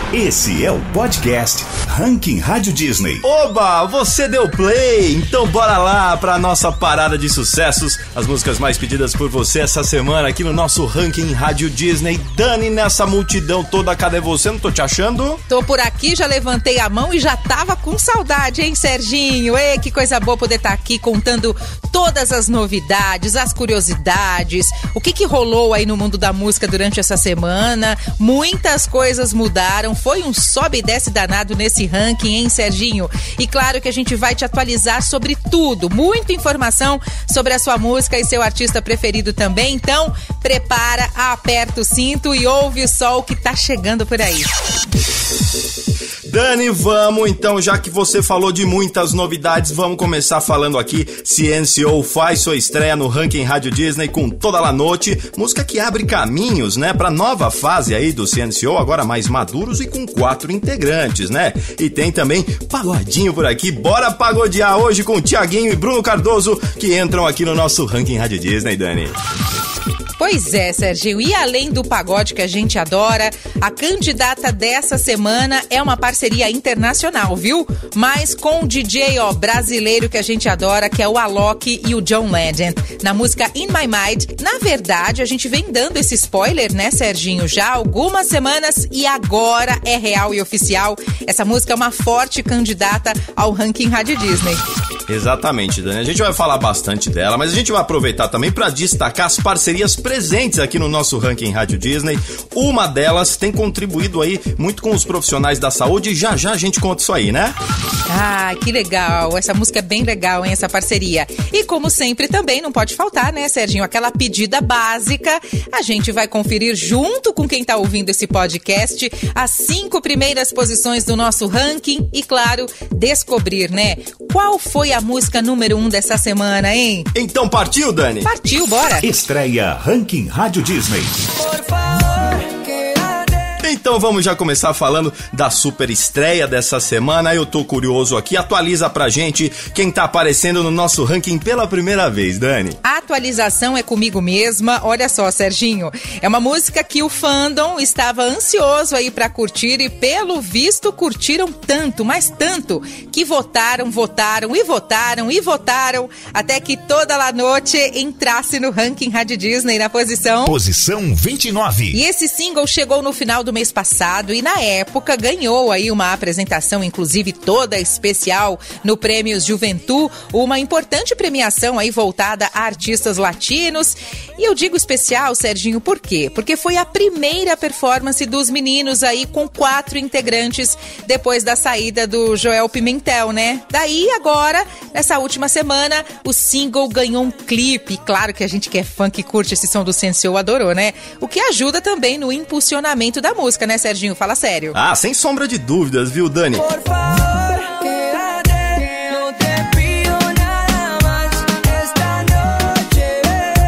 Esse é o podcast Ranking Rádio Disney. Oba, você deu play? Então bora lá pra nossa parada de sucessos. As músicas mais pedidas por você essa semana aqui no nosso Ranking Rádio Disney. Dani, nessa multidão toda, cadê você? Não tô te achando? Tô por aqui, já levantei a mão e já tava com saudade, hein, Serginho? Ei, que coisa boa poder estar aqui contando todas as novidades, as curiosidades, o que rolou aí no mundo da música durante essa semana. Muitas coisas mudaram, foi um sobe e desce danado nesse ranking, hein, Serginho? E claro que a gente vai te atualizar sobre tudo, muita informação sobre a sua música e seu artista preferido também. Então, prepara, aperta o cinto e ouve só o que tá chegando por aí. Dani, vamos então, já que você falou de muitas novidades, vamos começar falando aqui. CNCO faz sua estreia no Ranking Rádio Disney com Toda La Noite, música que abre caminhos, né, pra nova fase aí do CNCO, agora mais maduros e com 4 integrantes, né? E tem também pagodinho por aqui, bora pagodear hoje com Thiaguinho e Bruno Cardoso, que entram aqui no nosso Ranking Rádio Disney, Dani. Pois é, Serginho, e além do pagode que a gente adora, a candidata dessa semana é uma parceria internacional, viu? Mas com o DJ brasileiro que a gente adora, que é o Alok e o John Legend, na música In My Mind. Na verdade, a gente vem dando esse spoiler, né, Serginho, já há algumas semanas e agora é real e oficial. Essa música é uma forte candidata ao Ranking Rádio Disney. Exatamente, Dani. A gente vai falar bastante dela, mas a gente vai aproveitar também para destacar as parcerias presentes aqui no nosso Ranking Rádio Disney. Uma delas tem contribuído aí muito com os profissionais da saúde e já a gente conta isso aí, né? Ah, que legal. Essa música é bem legal, hein, essa parceria. E como sempre também não pode faltar, né, Serginho, aquela pedida básica. A gente vai conferir junto com quem tá ouvindo esse podcast as 5 primeiras posições do nosso ranking e, claro, descobrir, né, qual foi a música número 1 dessa semana, hein? Então partiu, Dani? Partiu, bora! Estreia Ranking Rádio Disney. Por favor, Então vamos já começar falando da super estreia dessa semana. Eu tô curioso aqui, atualiza pra gente quem tá aparecendo no nosso ranking pela primeira vez, Dani. A atualização é comigo mesma. Olha só, Serginho, é uma música que o fandom estava ansioso aí pra curtir e pelo visto curtiram tanto, mas tanto, que votaram até que Toda La Noite entrasse no Ranking Rádio Disney na posição 29. E esse single chegou no final do mês passado e na época ganhou aí uma apresentação, inclusive toda especial, no Prêmios Juventud, uma importante premiação aí voltada a artistas latinos. E eu digo especial, Serginho, por quê? Porque foi a primeira performance dos meninos aí com 4 integrantes depois da saída do Joel Pimentel, né? Daí agora, nessa última semana, o single ganhou um clipe. Claro que a gente que é fã, que curte esse som do CNCO adorou, né? O que ajuda também no impulsionamento da música, né, Serginho? Fala sério. Ah, sem sombra de dúvidas, viu, Dani? por favor, quédate, no te pido nada más esta noche.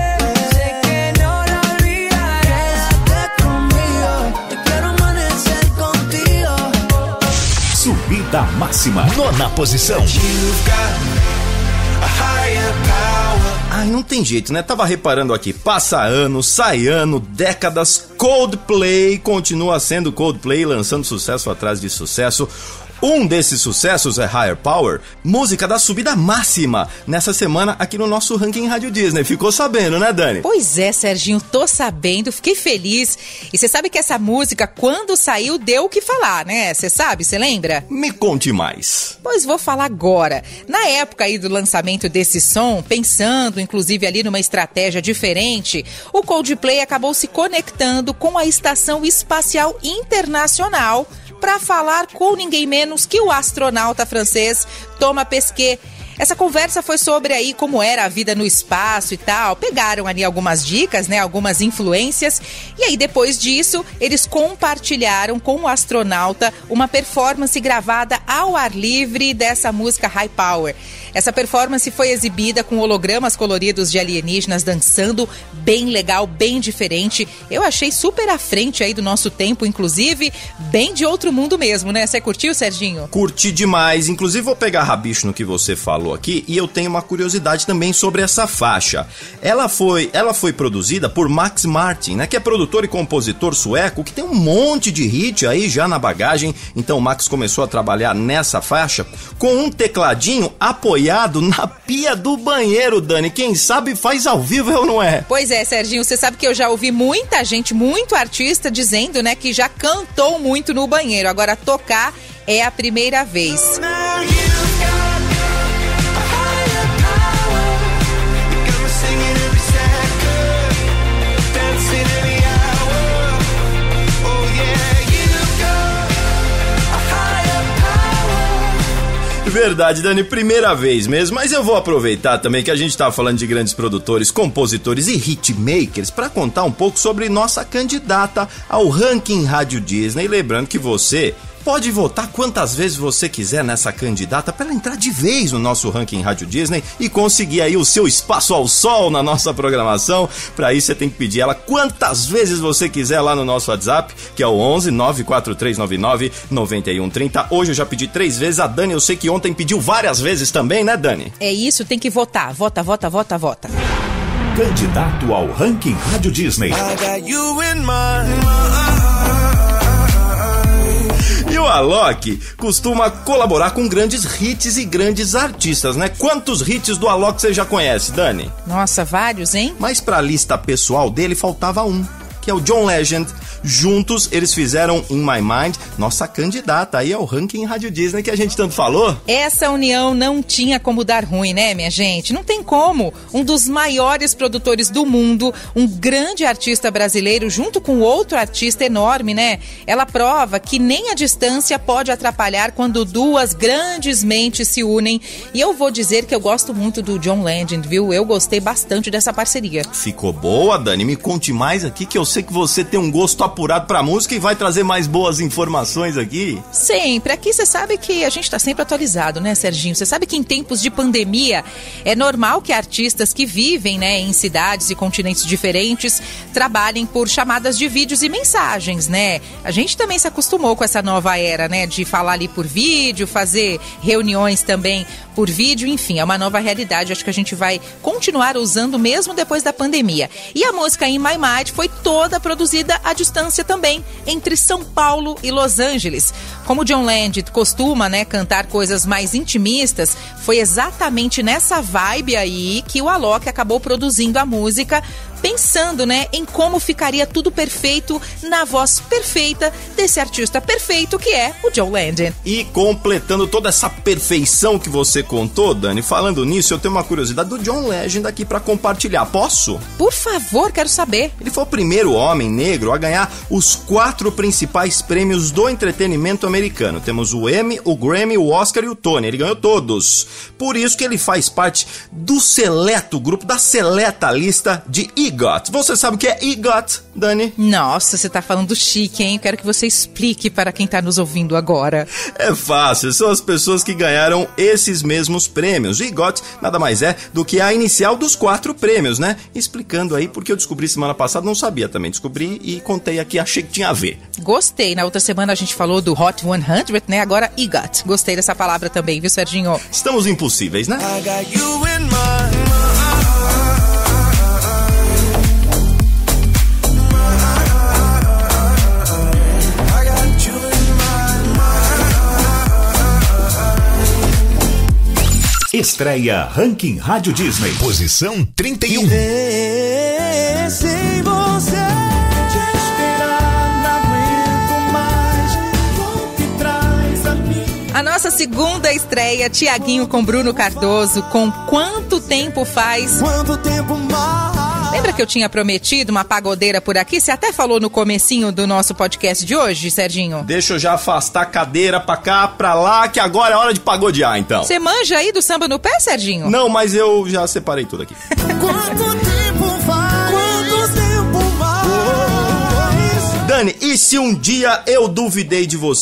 Sé que no la olvidarás. Quédate conmigo, yo quiero amanecer contigo. Subida máxima. 9ª posição. You've got a higher power. Ai, não tem jeito, né? Tava reparando aqui, passa ano, sai ano, décadas, Coldplay continua sendo Coldplay, lançando sucesso atrás de sucesso. Um desses sucessos é Higher Power, música da subida máxima nessa semana aqui no nosso Ranking Rádio Disney. Ficou sabendo, né, Dani? Pois é, Serginho, tô sabendo, fiquei feliz. E você sabe que essa música, quando saiu, deu o que falar, né? Você sabe, você lembra? Me conte mais. Pois vou falar agora. Na época aí do lançamento desse som, pensando inclusive ali numa estratégia diferente, o Coldplay acabou se conectando com a Estação Espacial Internacional para falar com ninguém menos que o astronauta francês Thomas Pesquet. Essa conversa foi sobre aí como era a vida no espaço e tal. Pegaram ali algumas dicas, né, algumas influências. E aí depois disso, eles compartilharam com o astronauta uma performance gravada ao ar livre dessa música High Power. Essa performance foi exibida com hologramas coloridos de alienígenas dançando, bem legal, bem diferente. Eu achei super à frente aí do nosso tempo, inclusive, bem de outro mundo mesmo, né? Você curtiu, Serginho? Curti demais. Inclusive, vou pegar rabicho no que você falou falou aqui e eu tenho uma curiosidade também sobre essa faixa. Ela foi produzida por Max Martin, né, que é produtor e compositor sueco, que tem um monte de hit aí já na bagagem. Então o Max começou a trabalhar nessa faixa com um tecladinho apoiado na pia do banheiro, Dani. Quem sabe faz ao vivo, ou não é? Pois é, Serginho, você sabe que eu já ouvi muita gente, muito artista dizendo, né, que já cantou muito no banheiro. Agora tocar é a primeira vez. Verdade, Dani, primeira vez mesmo, mas eu vou aproveitar também que a gente tá falando de grandes produtores, compositores e hitmakers para contar um pouco sobre nossa candidata ao Ranking Rádio Disney. Lembrando que você pode votar quantas vezes você quiser nessa candidata para ela entrar de vez no nosso Ranking Rádio Disney e conseguir aí o seu espaço ao sol na nossa programação. Para isso você tem que pedir ela quantas vezes você quiser lá no nosso WhatsApp, que é o 11 94399 9130. Hoje eu já pedi 3 vezes, a Dani eu sei que ontem pediu várias vezes também, né, Dani? É isso, tem que votar. Vota, vota, vota, vota. Candidato ao Ranking Rádio Disney. I got you in mind. E o Alok costuma colaborar com grandes hits e grandes artistas, né? Quantos hits do Alok você já conhece, Dani? Nossa, vários, hein? Mas pra lista pessoal dele faltava um, que é o John Legend. Juntos, eles fizeram In My Mind, nossa candidata aí ao Ranking Rádio Disney que a gente tanto falou. Essa união não tinha como dar ruim, né, minha gente? Não tem como. Um dos maiores produtores do mundo, um grande artista brasileiro, junto com outro artista enorme, né? Ela prova que nem a distância pode atrapalhar quando duas grandes mentes se unem. E eu vou dizer que eu gosto muito do John Legend, viu? Eu gostei bastante dessa parceria. Ficou boa, Dani? Me conte mais aqui que eu sei que você tem um gosto apurado pra música e vai trazer mais boas informações aqui. Sempre. Aqui você sabe que a gente tá sempre atualizado, né, Serginho? Você sabe que em tempos de pandemia é normal que artistas que vivem, né, em cidades e continentes diferentes trabalhem por chamadas de vídeos e mensagens, né? A gente também se acostumou com essa nova era, né, de falar ali por vídeo, fazer reuniões também por vídeo, enfim, é uma nova realidade. Acho que a gente vai continuar usando mesmo depois da pandemia. E a música In My Mind foi toda produzida à distância também, entre São Paulo e Los Angeles. Como John Legend costuma, né, cantar coisas mais intimistas, foi exatamente nessa vibe aí que o Alok acabou produzindo a música, pensando, né, em como ficaria tudo perfeito na voz perfeita desse artista perfeito que é o John Legend. E completando toda essa perfeição que você contou, Dani, falando nisso, eu tenho uma curiosidade do John Legend aqui pra compartilhar. Posso? Por favor, quero saber. Ele foi o primeiro homem negro a ganhar os 4 principais prêmios do entretenimento americano. Temos o Emmy, o Grammy, o Oscar e o Tony. Ele ganhou todos. Por isso que ele faz parte do seleto grupo, da seleta lista de EGOT. Você sabe o que é EGOT, Dani? Nossa, você tá falando chique, hein? Eu quero que você explique para quem tá nos ouvindo agora. É fácil, são as pessoas que ganharam esses mesmos prêmios. O EGOT nada mais é do que a inicial dos 4 prêmios, né? Explicando aí, porque eu descobri semana passada, não sabia também. Descobri e contei aqui, achei que tinha a ver. Gostei. Na outra semana a gente falou do Hot 100, né? Agora EGOT. Gostei dessa palavra também, viu, Serginho? Estamos impossíveis, né? I got you in mind. Estreia Ranking Rádio Disney. Posição 31. Sem você te esperar, não aguento mais. Volta e traz a mim. A nossa segunda estreia, Tiaguinho com Bruno Cardoso, com Quanto Tempo Faz. Quanto tempo mais? Lembra que eu tinha prometido uma pagodeira por aqui? Você até falou no comecinho do nosso podcast de hoje, Serginho. Deixa eu já afastar a cadeira pra cá, pra lá, que agora é hora de pagodear, então. Você manja aí do samba no pé, Serginho? Não, mas eu já separei tudo aqui. Quanto tempo faz? Quanto tempo mais? Dani, e se um dia eu duvidei de você,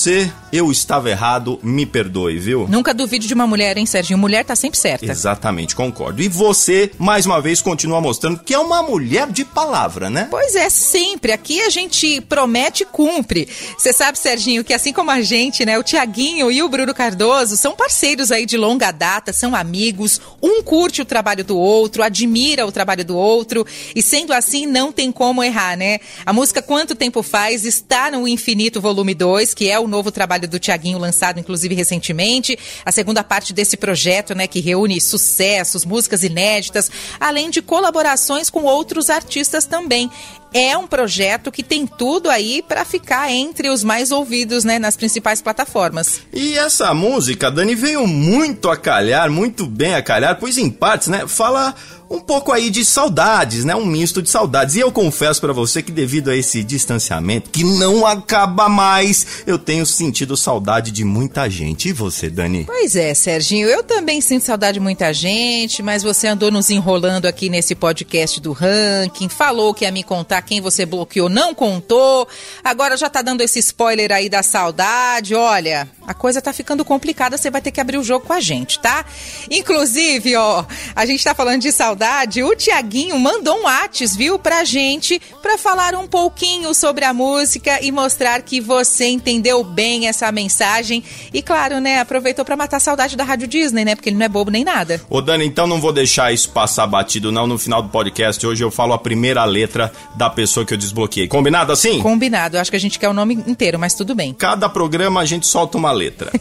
eu estava errado, me perdoe, viu? Nunca duvide de uma mulher, hein, Serginho? Mulher tá sempre certa. Exatamente, concordo. E você, mais uma vez, continua mostrando que é uma mulher de palavra, né? Pois é, sempre. Aqui a gente promete e cumpre. Você sabe, Serginho, que assim como a gente, né, o Tiaguinho e o Bruno Cardoso são parceiros aí de longa data, são amigos, um curte o trabalho do outro, admira o trabalho do outro, e sendo assim, não tem como errar, né? A música Quanto Tempo Faz está no Infinito Volume 2, que é o novo trabalho do Tiaguinho, lançado inclusive recentemente, a segunda parte desse projeto, né, que reúne sucessos, músicas inéditas, além de colaborações com outros artistas também. É um projeto que tem tudo aí para ficar entre os mais ouvidos, né, nas principais plataformas. E essa música, Dani, veio muito a calhar, muito bem a calhar, pois em partes, né, fala um pouco aí de saudades, né, um misto de saudades. E eu confesso pra você que devido a esse distanciamento, que não acaba mais, eu tenho sentido saudade de muita gente. E você, Dani? Pois é, Serginho, eu também sinto saudade de muita gente, mas você andou nos enrolando aqui nesse podcast do ranking, falou que ia me contar quem você bloqueou, não contou, agora já tá dando esse spoiler aí da saudade. Olha, a coisa tá ficando complicada, você vai ter que abrir o jogo com a gente, tá? Inclusive, ó, a gente tá falando de saudade, o Tiaguinho mandou um WhatsApp, viu, pra gente, pra falar um pouquinho sobre a música e mostrar que você entendeu bem essa mensagem e, claro, né, aproveitou pra matar a saudade da Rádio Disney, né, porque ele não é bobo nem nada. Ô, Dani, então não vou deixar isso passar batido, não. No final do podcast, hoje eu falo a primeira letra da pessoa que eu desbloqueei. Combinado assim? Combinado, eu acho que a gente quer o nome inteiro, mas tudo bem. Cada programa a gente solta uma letra.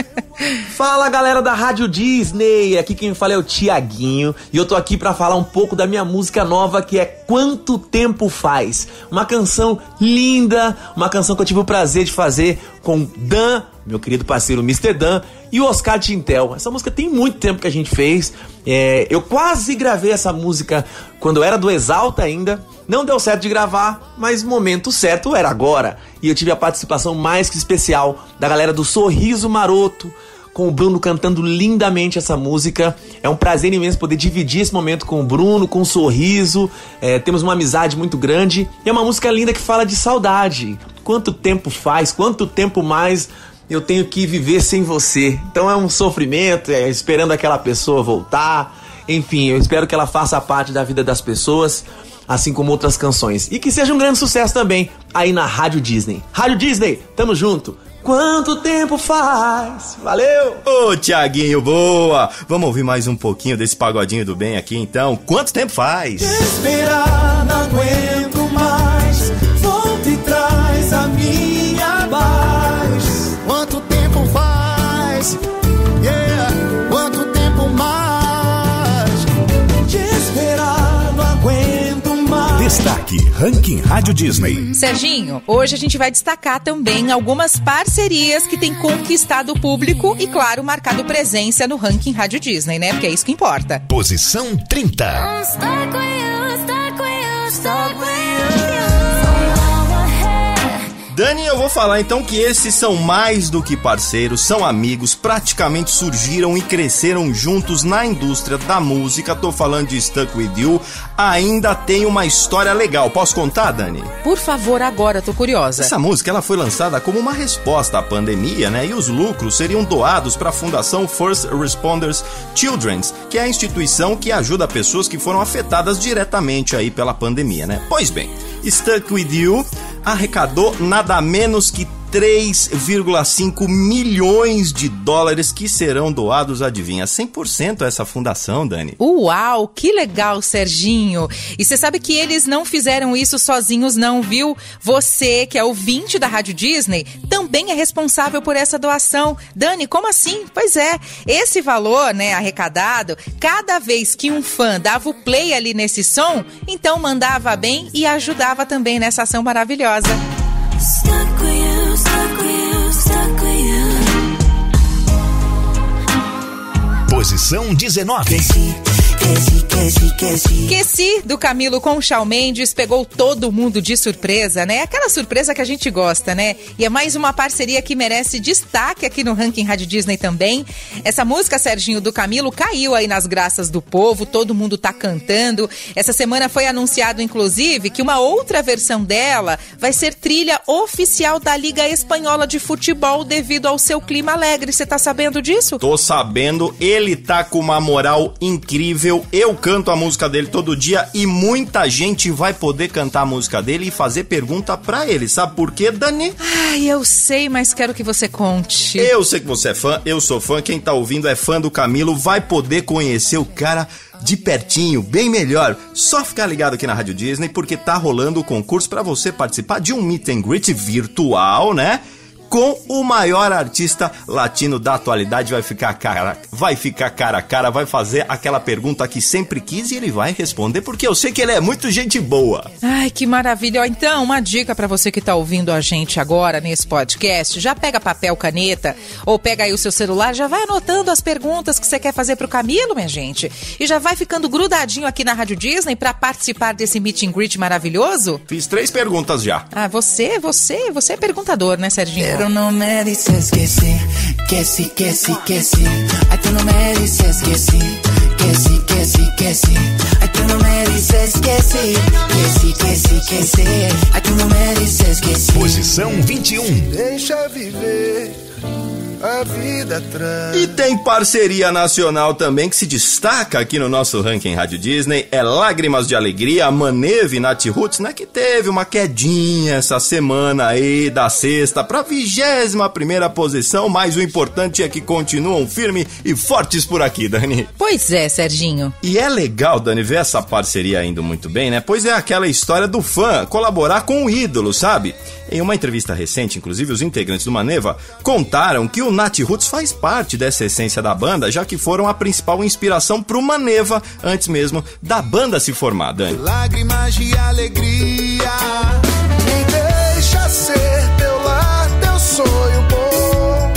Fala, galera da Rádio Disney, aqui quem fala é o Tiaguinho e eu tô aqui pra falar um pouco da minha música nova, que é Quanto Tempo Faz. Uma canção linda, uma canção que eu tive o prazer de fazer com Dan, meu querido parceiro Mr. Dan, e o Oscar Tintel. Essa música tem muito tempo que a gente fez, eu quase gravei essa música quando eu era do Exalta ainda. Não deu certo de gravar, mas o momento certo era agora. E eu tive a participação mais que especial da galera do Sorriso Maroto, com o Bruno cantando lindamente essa música. É um prazer imenso poder dividir esse momento com o Bruno, com o Sorriso. Temos uma amizade muito grande. E é uma música linda que fala de saudade. Quanto tempo faz, quanto tempo mais eu tenho que viver sem você. Então é um sofrimento, esperando aquela pessoa voltar. Enfim, eu espero que ela faça parte da vida das pessoas, assim como outras canções. E que seja um grande sucesso também aí na Rádio Disney. Rádio Disney, tamo junto. Quanto tempo faz? Valeu! Ô, Tiaguinho, boa! Vamos ouvir mais um pouquinho desse pagodinho do bem aqui, então. Quanto tempo faz? Esperar, não aguento mais. Volta e traz a minha paz. Quanto tempo faz? Yeah, quanto tempo mais? De esperar, não aguento mais. Destaque Ranking Rádio Disney. Serginho, hoje a gente vai destacar também algumas parcerias que têm conquistado o público e, claro, marcado presença no Ranking Rádio Disney, né? Porque é isso que importa. Posição 30. Dani, eu vou falar então que esses são mais do que parceiros, são amigos, praticamente surgiram e cresceram juntos na indústria da música. Tô falando de Stuck With You, ainda tem uma história legal. Posso contar, Dani? Por favor, agora, tô curiosa. Essa música ela foi lançada como uma resposta à pandemia, né? E os lucros seriam doados para a Fundação First Responders Children's, que é a instituição que ajuda pessoas que foram afetadas diretamente aí pela pandemia, né? Pois bem, Stuck With You arrecadou nada menos que 3,5 milhões de dólares que serão doados, adivinha, 100% a essa fundação, Dani. Uau, que legal, Serginho. E você sabe que eles não fizeram isso sozinhos não, viu? Você, que é ouvinte da Rádio Disney, também é responsável por essa doação. Dani, como assim? Pois é, esse valor, né, arrecadado, cada vez que um fã dava o play ali nesse som, então mandava bem e ajudava também nessa ação maravilhosa. Stuck with you, stuck with you, stuck with you. Posição 19. Esqueci, do Camilo com o Shawn Mendes, pegou todo mundo de surpresa, né? Aquela surpresa que a gente gosta, né? E é mais uma parceria que merece destaque aqui no Ranking Rádio Disney também. Essa música, Serginho, do Camilo, caiu aí nas graças do povo, todo mundo tá cantando. Essa semana foi anunciado, inclusive, que uma outra versão dela vai ser trilha oficial da Liga Espanhola de Futebol devido ao seu clima alegre. Você tá sabendo disso? Tô sabendo, ele tá com uma moral incrível. Eu canto a música dele todo dia e muita gente vai poder cantar a música dele e fazer pergunta pra ele. Sabe por quê, Dani? Ai, eu sei, mas quero que você conte. Eu sei que você é fã, eu sou fã, quem tá ouvindo é fã do Camilo, vai poder conhecer o cara de pertinho, bem melhor. Só ficar ligado aqui na Rádio Disney, porque tá rolando o concurso pra você participar de um meet and greet virtual, né? Com o maior artista latino da atualidade. Vai ficar cara a cara, vai fazer aquela pergunta que sempre quis e ele vai responder, porque eu sei que ele é muito gente boa. Ai, que maravilha. Então, uma dica pra você que tá ouvindo a gente agora nesse podcast, já pega papel, caneta, ou pega aí o seu celular, já vai anotando as perguntas que você quer fazer pro Camilo, minha gente, e já vai ficando grudadinho aqui na Rádio Disney pra participar desse meet and greet maravilhoso. Fiz 3 perguntas já. Ah, você é perguntador, né, Serginho? Pero no me dices que sí, que sí, que sí, que sí. Ay, tú no me dices que sí, que sí, que sí, que sí. Ay, tú no me dices que sí, que sí, que sí, que sí. Ay, tú no me dices que sí. Posição 21. Deixa viver a vida atrás. E tem parceria nacional também que se destaca aqui no nosso Ranking Rádio Disney. É Lágrimas de Alegria, Maneva e Natiruts, né? Que teve uma quedinha essa semana aí da sexta pra 21ª posição. Mas o importante é que continuam firmes e fortes por aqui, Dani. Pois é, Serginho. E é legal, Dani, ver essa parceria indo muito bem, né? Pois é aquela história do fã colaborar com o ídolo, sabe? Em uma entrevista recente, inclusive, os integrantes do Maneva contaram que o Natiruts faz parte dessa essência da banda, já que foram a principal inspiração pro Maneva antes mesmo da banda se formar, Dani. Lágrimas de alegria, me deixa ser teu lar, teu sonho bom.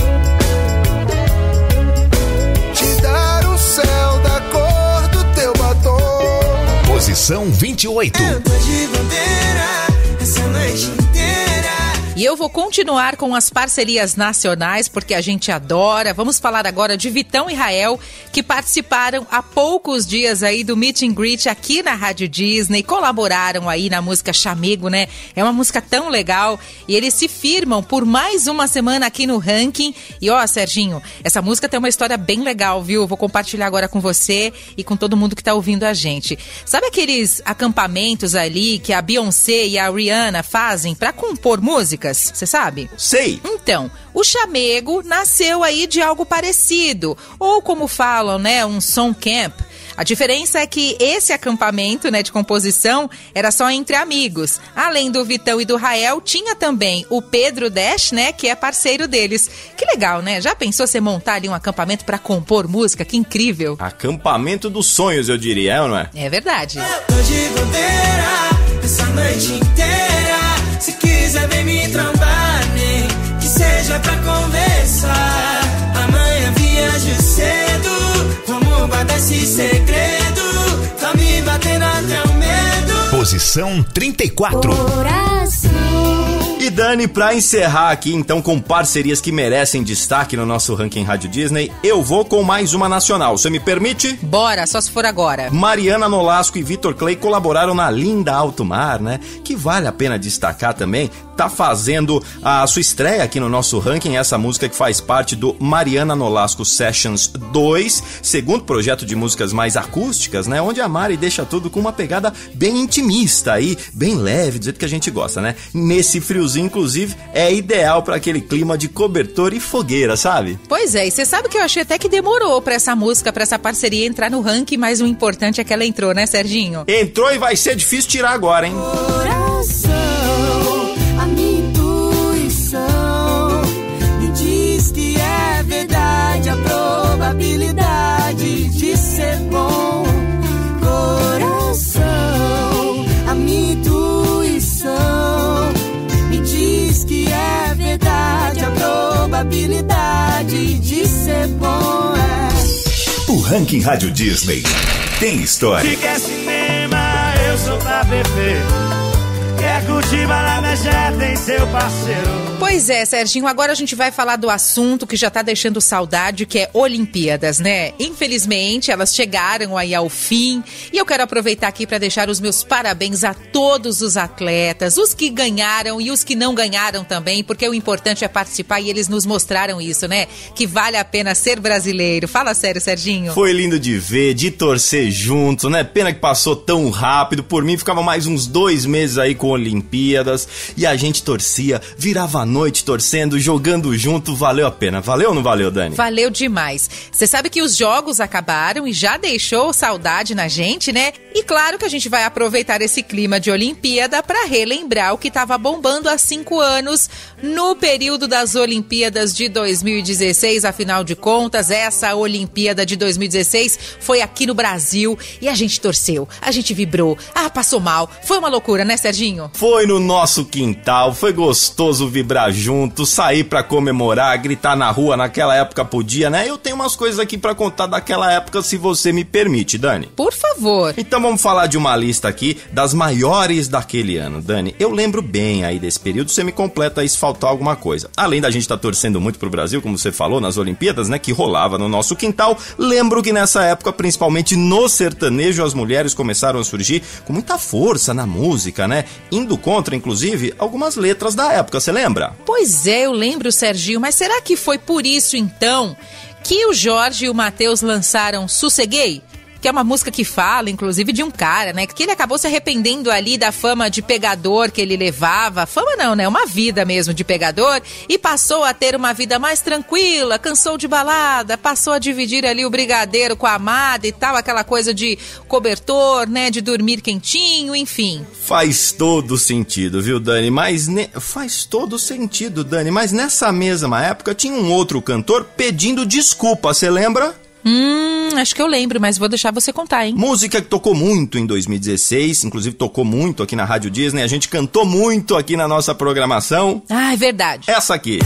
Te dar o céu da cor do teu batom. Posição 28. Eu tô de bandeira essa noite inteira. E eu vou continuar com as parcerias nacionais, porque a gente adora. Vamos falar agora de Vitão e Rael, que participaram há poucos dias aí do Meet and Greet aqui na Rádio Disney, colaboraram aí na música Chamego, né? É uma música tão legal e eles se firmam por mais uma semana aqui no ranking. E ó, Serginho, essa música tem uma história bem legal, viu? Vou compartilhar agora com você e com todo mundo que tá ouvindo a gente. Sabe aqueles acampamentos ali que a Beyoncé e a Rihanna fazem pra compor música? Você sabe? Sei! Então, o chamego nasceu aí de algo parecido, ou como falam, né, um song camp. A diferença é que esse acampamento, né, de composição era só entre amigos. Além do Vitão e do Rael, tinha também o Pedro Dash, né, que é parceiro deles. Que legal, né? Já pensou você montar ali um acampamento pra compor música? Que incrível! Acampamento dos sonhos, eu diria, não é? É verdade. Tô de bandeira essa noite inteira. Se quiser vem me trombar, nem que seja pra conversar. Amanhã viajo cedo, vamos guardar esse segredo. Tá me batendo até o medo. Posição 34. E Dani, pra encerrar aqui então com parcerias que merecem destaque no nosso Ranking Rádio Disney, eu vou com mais uma nacional. Você me permite? Bora, só se for agora. Mariana Nolasco e Vitor Clay colaboraram na Linda Alto Mar, né? Que vale a pena destacar também. Tá fazendo a sua estreia aqui no nosso ranking, essa música que faz parte do Mariana Nolasco Sessions 2, segundo projeto de músicas mais acústicas, né? Onde a Mari deixa tudo com uma pegada bem intimista aí, bem leve, do jeito que a gente gosta, né? Nesse friozinho, inclusive, é ideal para aquele clima de cobertor e fogueira, sabe? Pois é, e você sabe que eu achei até que demorou pra essa música, pra essa parceria entrar no ranking, mas o importante é que ela entrou, né, Serginho? Entrou e vai ser difícil tirar agora, hein? Coração, a minha intuição me diz que é verdade a probabilidade de ser bom. Coração, a minha intuição me diz que é verdade a probabilidade de ser bom. O Ranking Rádio Disney tem história. Se quer cinema, eu sou pra beber. Quer curtir balada, já tem seu parceiro. Pois é, Serginho, agora a gente vai falar do assunto que já tá deixando saudade, que é Olimpíadas, né? Infelizmente, elas chegaram aí ao fim e eu quero aproveitar aqui para deixar os meus parabéns a todos os atletas, os que ganharam e os que não ganharam também, porque o importante é participar e eles nos mostraram isso, né? Que vale a pena ser brasileiro. Fala sério, Serginho. Foi lindo de ver, de torcer junto, né? Pena que passou tão rápido. Por mim, ficava mais uns 2 meses aí com Olimpíadas e a gente torcia, virava a noite torcendo, jogando junto. Valeu a pena. Valeu ou não valeu, Dani? Valeu demais. Você sabe que os jogos acabaram e já deixou saudade na gente, né? E claro que a gente vai aproveitar esse clima de Olimpíada para relembrar o que estava bombando há 5 anos no período das Olimpíadas de 2016. Afinal de contas, essa Olimpíada de 2016 foi aqui no Brasil e a gente torceu, a gente vibrou. Ah, passou mal. Foi uma loucura, né, Serginho? Foi no nosso quintal, foi gostoso vibrar junto, sair pra comemorar, gritar na rua, naquela época podia, né? Eu tenho umas coisas aqui pra contar daquela época, se você me permite, Dani. Por favor. Então vamos falar de uma lista aqui das maiores daquele ano, Dani. Eu lembro bem aí desse período, você me completa aí se faltar alguma coisa. Além da gente estar torcendo muito pro Brasil, como você falou, nas Olimpíadas, né? Que rolava no nosso quintal, lembro que nessa época, principalmente no sertanejo, as mulheres começaram a surgir com muita força na música, né? Indo contra, inclusive, algumas letras da época, você lembra? Pois é, eu lembro, Serginho, mas será que foi por isso, então, que o Jorge e o Matheus lançaram Sosseguei? Que é uma música que fala, inclusive, de um cara, né? Que ele acabou se arrependendo ali da fama de pegador que ele levava. Fama não, né? Uma vida mesmo de pegador. E passou a ter uma vida mais tranquila, cansou de balada, passou a dividir ali o brigadeiro com a amada e tal. Aquela coisa de cobertor, né? De dormir quentinho, enfim. Faz todo sentido, viu, Dani? Faz todo sentido, Dani. Mas nessa mesma época tinha um outro cantor pedindo desculpa, você lembra? Acho que eu lembro, mas vou deixar você contar, hein? Música que tocou muito em 2016, inclusive tocou muito aqui na Rádio Disney, a gente cantou muito aqui na nossa programação. Ah, é verdade. Essa aqui.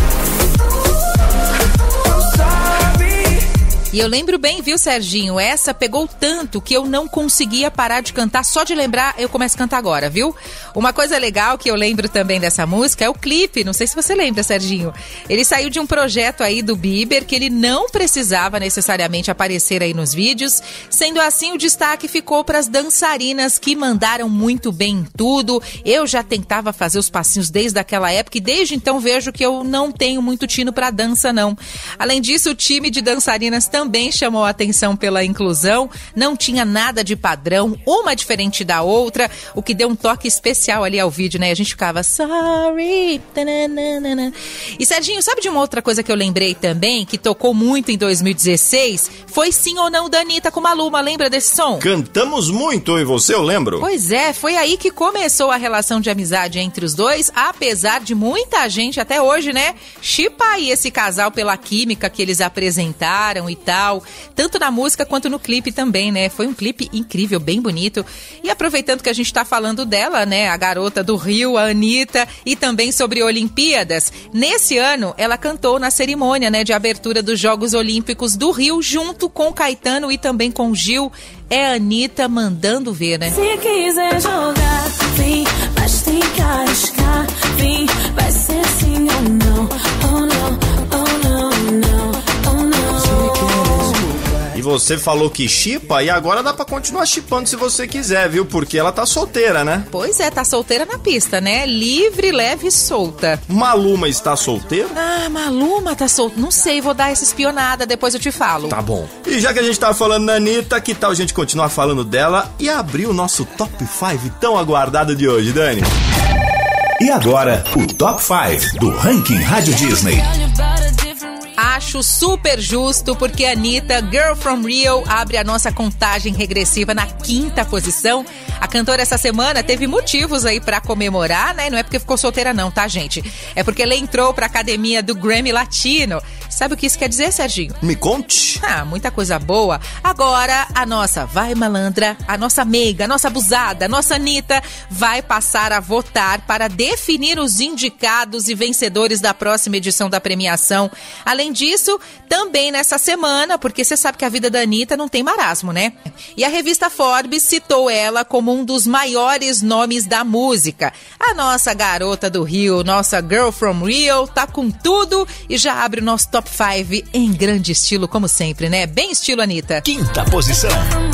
E eu lembro bem, viu, Serginho? Essa pegou tanto que eu não conseguia parar de cantar. Só de lembrar, eu começo a cantar agora, viu? Uma coisa legal que eu lembro também dessa música é o clipe. Não sei se você lembra, Serginho. Ele saiu de um projeto aí do Bieber que ele não precisava necessariamente aparecer aí nos vídeos. Sendo assim, o destaque ficou para as dançarinas que mandaram muito bem em tudo. Eu já tentava fazer os passinhos desde aquela época e desde então vejo que eu não tenho muito tino para dança, não. Além disso, o time de dançarinas também chamou a atenção pela inclusão, não tinha nada de padrão, uma diferente da outra, o que deu um toque especial ali ao vídeo, né? A gente ficava, sorry, tananana. E Serginho, sabe de uma outra coisa que eu lembrei também, que tocou muito em 2016? Foi Sim ou Não da Anitta com Maluma, lembra desse som? Cantamos muito, eu e você, eu lembro. Pois é, foi aí que começou a relação de amizade entre os dois, apesar de muita gente, até hoje, né, chipar aí esse casal pela química que eles apresentaram e tal, tanto na música quanto no clipe também, né? Foi um clipe incrível, bem bonito. E aproveitando que a gente tá falando dela, né, a garota do Rio, a Anitta, e também sobre Olimpíadas, nesse ano ela cantou na cerimônia, né, de abertura dos Jogos Olímpicos do Rio, junto com Caetano e também com Gil. É a Anitta mandando ver, né? Se quiser jogar, vem, mas tem que arriscar, vem, vai ser sim ou não, oh não, oh não, não, oh não. E você falou que chipa e agora dá pra continuar chipando se você quiser, viu? Porque ela tá solteira, né? Pois é, tá solteira na pista, né? Livre, leve e solta. Maluma está solteiro? Ah, Maluma tá solto. Não sei, vou dar essa espionada, depois eu te falo. Tá bom. E já que a gente tava falando da Anitta, que tal a gente continuar falando dela e abrir o nosso Top 5 tão aguardado de hoje, Dani? E agora, o Top 5 do Ranking Rádio Disney. Acho super justo porque a Anitta, Girl from Rio, abre a nossa contagem regressiva na 5ª posição. A cantora essa semana teve motivos aí pra comemorar, né? Não é porque ficou solteira não, tá, gente? É porque ela entrou pra academia do Grammy Latino. Sabe o que isso quer dizer, Serginho? Me conte. Muita coisa boa. Agora, a nossa Vai Malandra, a nossa meiga, a nossa abusada, a nossa Anitta vai passar a votar para definir os indicados e vencedores da próxima edição da premiação. Além disso, também nessa semana, porque você sabe que a vida da Anitta não tem marasmo, né? E a revista Forbes citou ela como um dos maiores nomes da música. A nossa garota do Rio, nossa Girl from Rio, tá com tudo e já abre o nosso Top 5 em grande estilo, como sempre, né? Bem estilo Anitta. Quinta posição.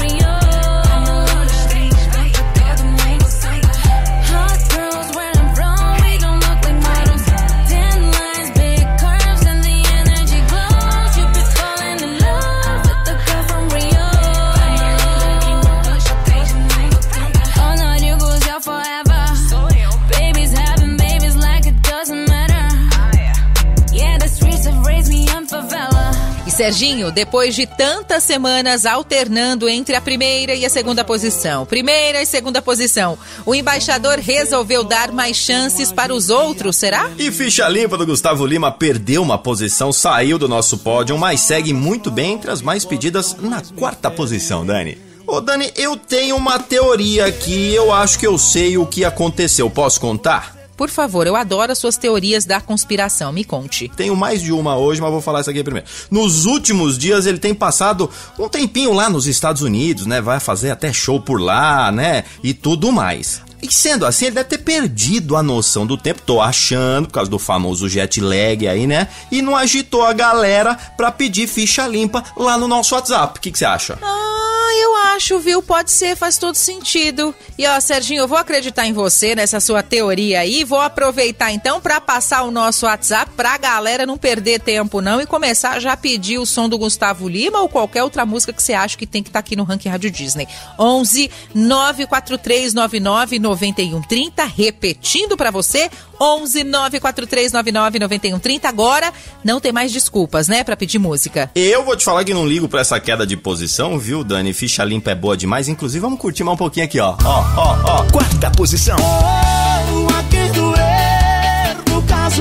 Serginho, depois de tantas semanas alternando entre a primeira e a segunda posição, primeira e segunda posição, o embaixador resolveu dar mais chances para os outros, será? E Ficha Limpa do Gustavo Lima perdeu uma posição, saiu do nosso pódio, mas segue muito bem entre as mais pedidas na quarta posição, Dani. Ô Dani, eu tenho uma teoria aqui, eu acho que eu sei o que aconteceu, posso contar? Por favor, eu adoro as suas teorias da conspiração, me conte. Tenho mais de uma hoje, mas vou falar isso aqui primeiro. Nos últimos dias ele tem passado um tempinho lá nos Estados Unidos, né? Vai fazer até show por lá, né? E tudo mais. E sendo assim, ele deve ter perdido a noção do tempo, tô achando, por causa do famoso jet lag aí, né? E não agitou a galera pra pedir ficha limpa lá no nosso WhatsApp. O que você acha? Eu acho, viu? Pode ser, faz todo sentido. E ó, Serginho, eu vou acreditar em você, nessa sua teoria aí. Vou aproveitar então pra passar o nosso WhatsApp pra galera não perder tempo não e começar já a pedir o som do Gustavo Lima ou qualquer outra música que você acha que tem que estar aqui no Ranking Rádio Disney. 11 943 99 9130, repetindo pra você, 11 943 99 9130. Agora não tem mais desculpas, né, pra pedir música. Eu vou te falar que não ligo pra essa queda de posição, viu, Dani? Ficha limpa é boa demais, inclusive vamos curtir mais um pouquinho aqui, ó. Ó. Quarta posição. A quem doer, no caso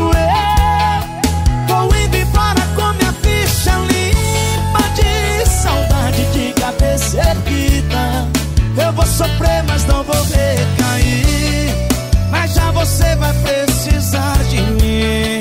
eu tô indo embora com minha ficha limpa de saudade de cabeça erguida. Eu vou sofrer, mas não vou recair, mas já você vai precisar de mim.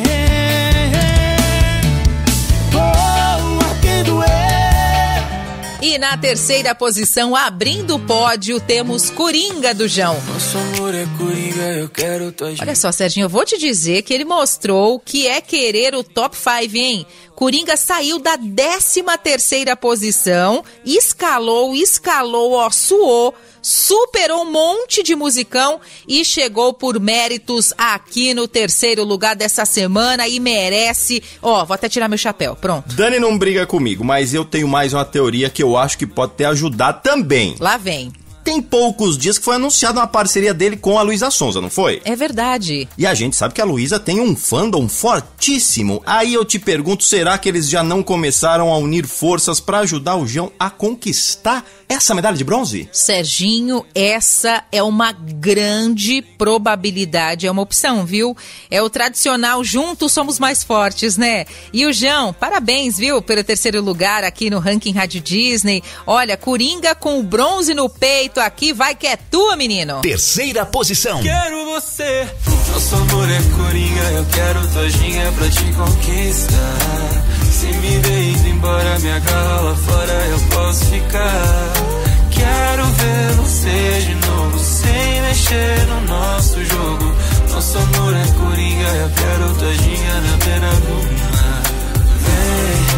A quem doer. E na terceira posição, abrindo o pódio, temos Coringa do João. Nosso amor é Coringa, eu quero tua gente. Olha só, Serginho, eu vou te dizer que ele mostrou que é querer o top 5, hein? Coringa saiu da 13ª posição, escalou, ó, suou, superou um monte de musicão e chegou por méritos aqui no terceiro lugar dessa semana e merece. Ó, vou até tirar meu chapéu, pronto. Dani não briga comigo, mas eu tenho mais uma teoria que eu acho que pode te ajudar também. Lá vem. Tem poucos dias que foi anunciada uma parceria dele com a Luísa Sonza, não foi? É verdade. E a gente sabe que a Luísa tem um fandom fortíssimo. Aí eu te pergunto, será que eles já não começaram a unir forças pra ajudar o João a conquistar essa medalha de bronze? Serginho, essa é uma grande probabilidade, é uma opção, viu? É o tradicional juntos somos mais fortes, né? E o João, parabéns, viu, pelo terceiro lugar aqui no Ranking Rádio Disney. Olha, Coringa com o bronze no peito aqui, vai que é tua, menino. Terceira posição. Quero você, nosso amor é Coringa, eu quero tua ginga pra te conquistar. Se me ver indo embora, me agarra lá fora, eu posso ficar. Quero ver você de novo, sem mexer no nosso jogo. Nosso amor é Coringa, eu quero tua ginga na beira do mar. Vem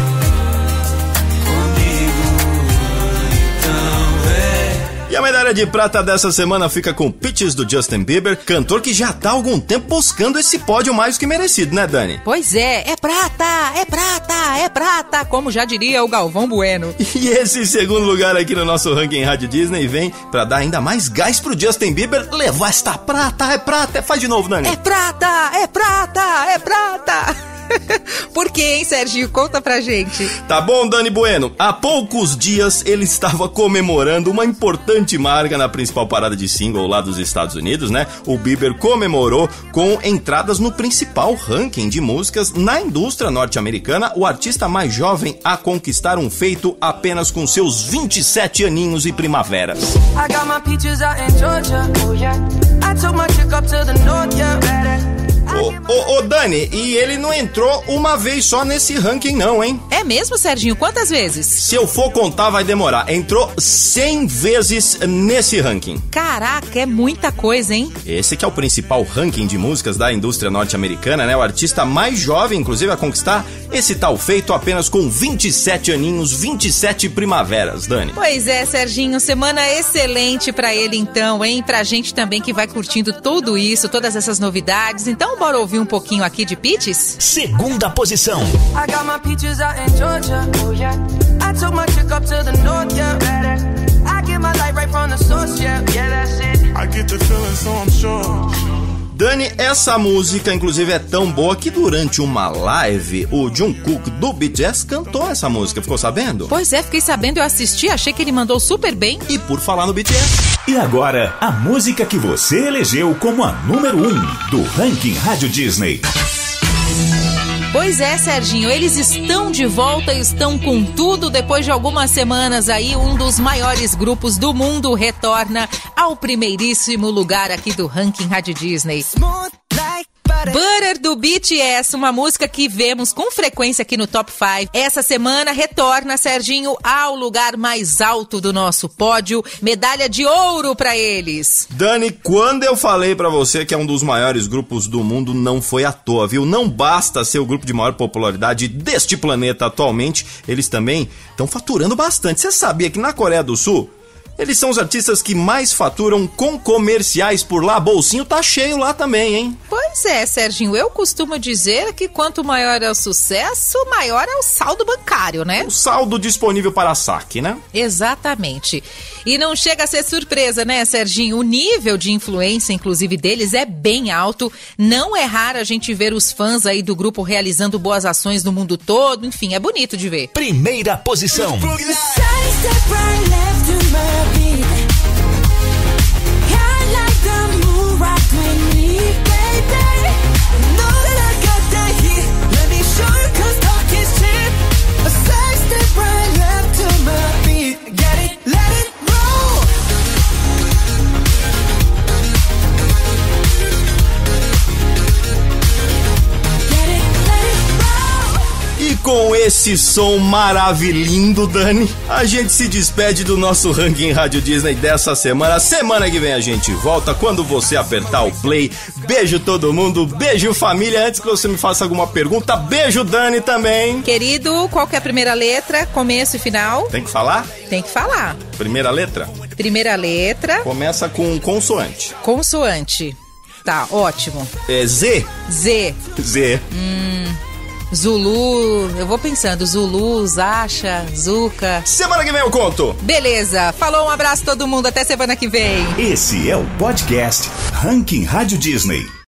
comigo, então vem. E a medalha de prata dessa semana fica com Peaches do Justin Bieber, cantor que já tá há algum tempo buscando esse pódio mais que merecido, né, Dani? Pois é prata, é prata, é prata, como já diria o Galvão Bueno. E esse segundo lugar aqui no nosso Ranking Rádio Disney vem pra dar ainda mais gás pro Justin Bieber levar esta prata, faz de novo, Dani. É prata, é prata, é prata. Por quê, hein, Serginho? Conta pra gente. Tá bom, Dani Bueno. Há poucos dias ele estava comemorando uma importante marca na principal parada de single lá dos Estados Unidos, né? O Bieber comemorou com entradas no principal ranking de músicas na indústria norte-americana, o artista mais jovem a conquistar um feito apenas com seus 27 aninhos e primaveras. I got my peaches out in Georgia. Oh yeah. I took my chick up to the north, yeah. Ô Dani, e ele não entrou uma vez só nesse ranking não, hein? É mesmo, Serginho? Quantas vezes? Se eu for contar, vai demorar. Entrou 100 vezes nesse ranking. Caraca, é muita coisa, hein? Esse que é o principal ranking de músicas da indústria norte-americana, né? O artista mais jovem, inclusive, a conquistar esse tal feito apenas com 27 aninhos, 27 primaveras, Dani. Pois é, Serginho, semana excelente pra ele então, hein? Pra gente também que vai curtindo tudo isso, todas essas novidades. Então, bora ouvir um pouquinho aqui de Peaches? Segunda posição. I got my peaches out in Georgia. Oh yeah. I took my chick up to the north, yeah. I get my light right from the source, yeah. Yeah, that's it. I get the feeling, so I'm sure. Dani, essa música, inclusive, é tão boa que durante uma live, o Jungkook do BTS cantou essa música, ficou sabendo? Pois é, fiquei sabendo, eu assisti, achei que ele mandou super bem. E por falar no BTS... E agora, a música que você elegeu como a número 1 do Ranking Rádio Disney. Pois é, Serginho, eles estão de volta, estão com tudo. Depois de algumas semanas aí, um dos maiores grupos do mundo retorna ao primeiríssimo lugar aqui do Ranking Rádio Disney. Butter do BTS, uma música que vemos com frequência aqui no Top 5. Essa semana retorna, Serginho, ao lugar mais alto do nosso pódio. Medalha de ouro pra eles. Dani, quando eu falei pra você que é um dos maiores grupos do mundo, não foi à toa, viu? Não basta ser o grupo de maior popularidade deste planeta atualmente, eles também estão faturando bastante. Você sabia que na Coreia do Sul, eles são os artistas que mais faturam com comerciais por lá? Bolsinho tá cheio lá também, hein? Pois é, Serginho, eu costumo dizer que quanto maior é o sucesso, maior é o saldo bancário, né? O saldo disponível para saque, né? Exatamente. E não chega a ser surpresa, né, Serginho? O nível de influência, inclusive, deles é bem alto. Não é raro a gente ver os fãs aí do grupo realizando boas ações no mundo todo. Enfim, é bonito de ver. Primeira posição. Com esse som maravilhoso, Dani, a gente se despede do nosso Ranking Rádio Disney dessa semana. Semana que vem a gente volta quando você apertar o play. Beijo todo mundo, beijo família. Antes que você me faça alguma pergunta, beijo Dani também. Querido, qual que é a primeira letra, começo e final? Tem que falar? Tem que falar. Primeira letra? Primeira letra. Começa com consoante. Consoante. Tá, ótimo. É Z? Z. Z. Zulu, eu vou pensando, Zulu, Zasha, Zuka. Semana que vem eu conto. Beleza, falou, um abraço a todo mundo, até semana que vem. Esse é o podcast Ranking Rádio Disney.